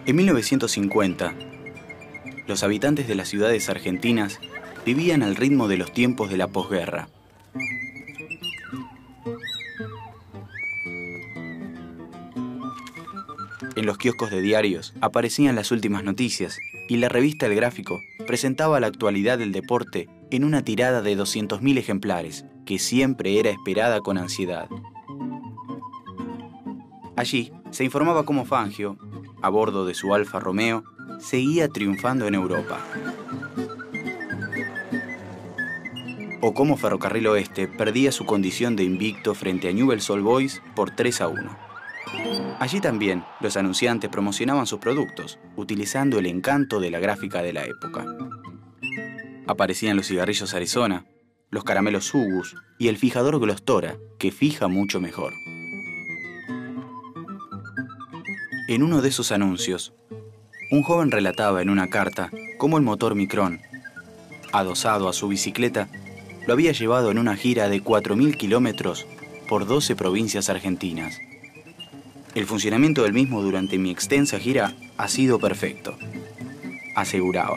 En 1950, los habitantes de las ciudades argentinas vivían al ritmo de los tiempos de la posguerra. En los kioscos de diarios aparecían las últimas noticias y la revista El Gráfico presentaba la actualidad del deporte en una tirada de 200.000 ejemplares, que siempre era esperada con ansiedad. Allí se informaba cómo Fangio, a bordo de su Alfa Romeo, seguía triunfando en Europa. O cómo Ferrocarril Oeste perdía su condición de invicto frente a Newell's Old Boys por 3-1. Allí también los anunciantes promocionaban sus productos, utilizando el encanto de la gráfica de la época. Aparecían los cigarrillos Arizona, los caramelos Sugus y el fijador Glostora, que fija mucho mejor. En uno de esos anuncios, un joven relataba en una carta cómo el motor Micrón, adosado a su bicicleta, lo había llevado en una gira de 4.000 kilómetros por 12 provincias argentinas. El funcionamiento del mismo durante mi extensa gira ha sido perfecto, aseguraba.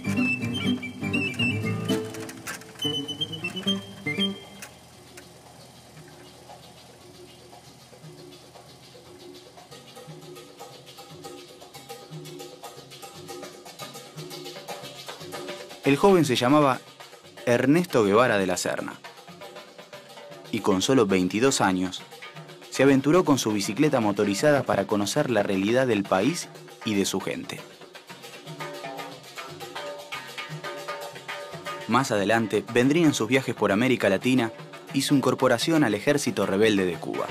El joven se llamaba Ernesto Guevara de la Serna y con solo 22 años se aventuró con su bicicleta motorizada para conocer la realidad del país y de su gente. Más adelante vendrían sus viajes por América Latina y su incorporación al Ejército Rebelde de Cuba.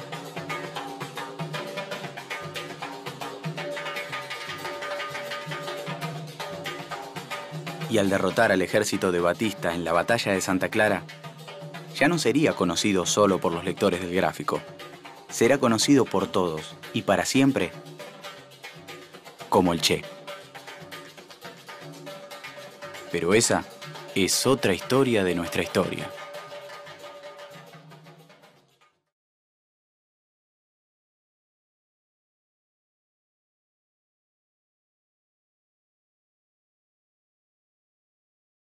Y al derrotar al ejército de Batista en la batalla de Santa Clara, ya no sería conocido solo por los lectores del Gráfico. Será conocido por todos y para siempre como el Che. Pero esa es otra historia de nuestra historia.